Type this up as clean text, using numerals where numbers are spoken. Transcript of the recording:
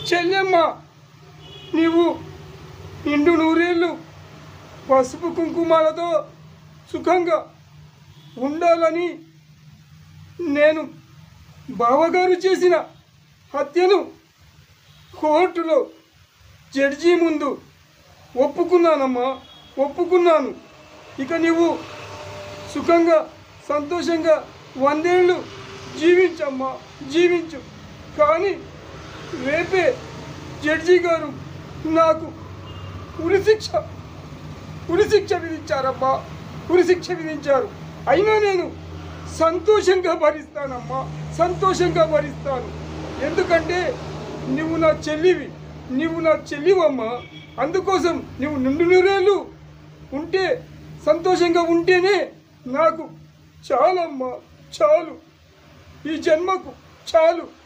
చెల్లెమ్మ, నీవు నిండు నూరేళ్ళు పసుపు కుంకుమాలతో సుఖంగా ఉండాలని నేను బావగారు చేసిన హత్యను కోర్టులో జడ్జి ముందు ఒప్పుకున్నానమ్మా, ఒప్పుకున్నాను. ఇక నీవు సుఖంగా సంతోషంగా 100 ఏళ్ళు జీవించమ్మా, జీవించు. కానీ రేపే జడ్జి గారు నాకు ఉరిశిక్ష విధించారమ్మా, ఉరిశిక్ష విధించారు. అయినా నేను సంతోషంగా భరిస్తానమ్మా, సంతోషంగా భరిస్తాను. ఎందుకంటే నువ్వు నా చెల్లివి, నువ్వు నా చెల్లివమ్మా. అందుకోసం నువ్వు నిండు నూరేళ్ళు ఉంటే, సంతోషంగా ఉంటేనే నాకు చాలమ్మా, చాలు, ఈ జన్మకు చాలు.